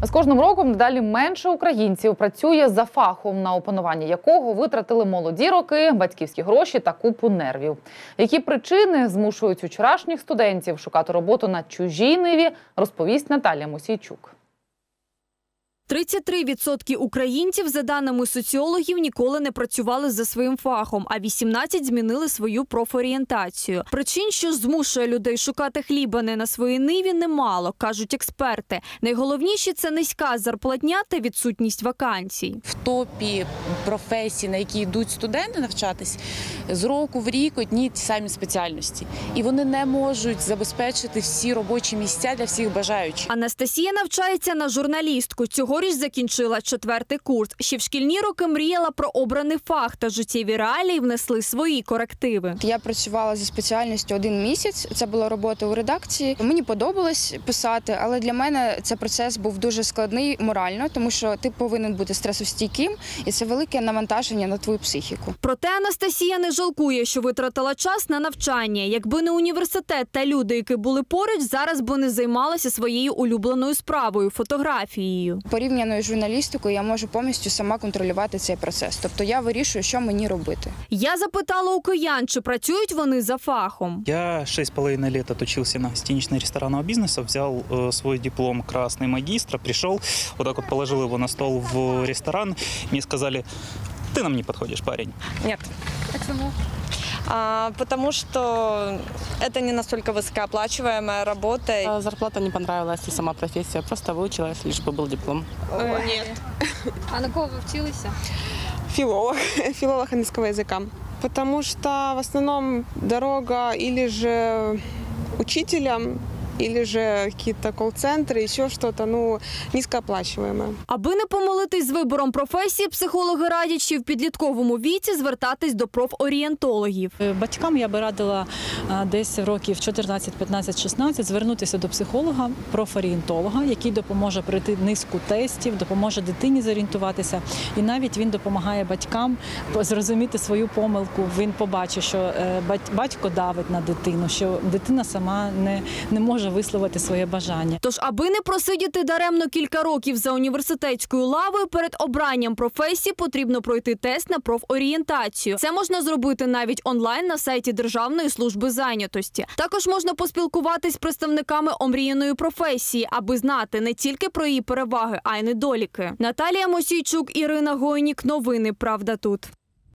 З кожним роком дедалі менше українців працює за фахом, на опанування якого витратили молоді роки, батьківські гроші та купу нервів. Які причини змушують вчорашніх студентів шукати роботу на чужій ниві, розповість Наталія Мосійчук. 33% українців, за даними соціологів, ніколи не працювали за своїм фахом, а 18% змінили свою профорієнтацію. Причин, що змушує людей шукати хліба не на своїй ниві, немало, кажуть експерти. Найголовніше – це низька зарплатня та відсутність вакансій. В топі професій, на які йдуть студенти навчатись, з року в рік одні ті самі спеціальності. І вони не можуть забезпечити всі робочі місця для всіх бажаючих. Анастасія навчається на журналістку. Цьогоріч закінчила 4-й курс. Ще в шкільні роки мріяла про обраний фах, та життєві реалії внесли свої корективи. Я працювала за спеціальністю 1 місяць. Це була робота у редакції. Мені подобалось писати, але для мене цей процес був дуже складний морально, тому що ти повинен бути стресостійким, і це велике навантаження на твою психіку. Проте Анастасія не жалкує, що витратила час на навчання. Якби не університет та люди, які були поруч, зараз би не займалася своєю улюбленою справою – фотографією. Порівняно з журналістикою я можу повністю сама контролювати цей процес. Тобто я вирішую, що мені робити. Я запитала у киян, чи працюють вони за фахом. Я 6,5 лет отучился на гостинично-ресторанного бизнеса, взял свой диплом красный магистра, пришел, вот так вот положил его на стол в ресторан. Мне сказали: ты нам не подходишь, парень. Нет. Почему? Потому что это не настолько высокооплачиваемая работа. Зарплата не понравилась и сама профессия. Просто выучилась, лишь бы был диплом. Нет. А на кого вы учились? Филолог. Филолог английского языка. Потому что в основном дорога или же учителям, или же какие-то колл-центры, еще что-то, низкооплачиваемое. Аби не помилитись з вибором професії, психологи радять, що в підлітковому віці звертатись до профорієнтологів. Батькам я би радила десь років 14, 15, 16 звернутися до психолога, профорієнтолога, який допоможе пройти низку тестів, допоможе дитині зорієнтуватися. І навіть він допомагає батькам зрозуміти свою помилку. Він побачить, що батько давить на дитину, що дитина сама не може висловити своє бажання. Тож, аби не просидіти даремно кілька років за університетською лавою, перед обранням професії потрібно пройти тест на профорієнтацію. Це можна зробити навіть онлайн на сайті Державної служби зайнятості. Також можна поспілкуватись з представниками омріяної професії, аби знати не тільки про її переваги, а й недоліки. Наталія Мосійчук, Ірина Гойнік. Новини «Правда тут».